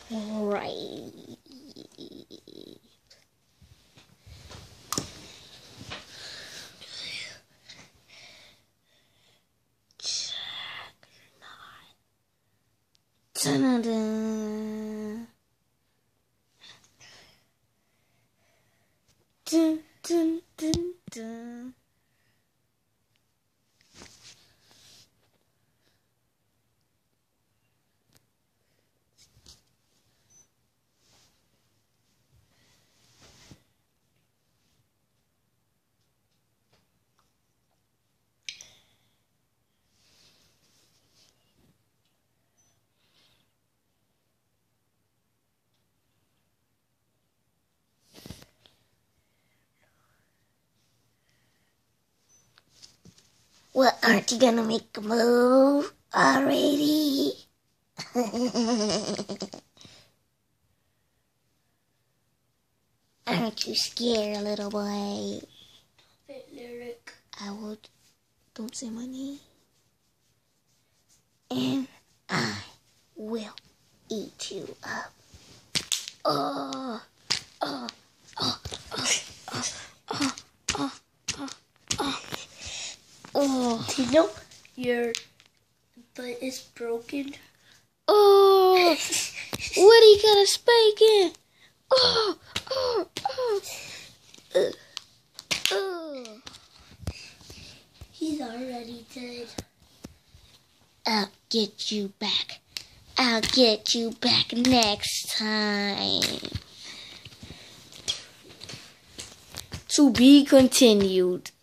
Right. Dun-dun-dun. Dun, dun, dun, dun. Well, aren't you gonna make a move already? Aren't you scared, little boy? Lyric. I will. Don't say my name. And I will eat you up. Oh, oh, oh, oh, oh, oh, oh, oh, oh. You know your butt is broken. Oh, what are you gonna spank in? Oh, oh, oh. He's already dead. I'll get you back. I'll get you back next time. To be continued.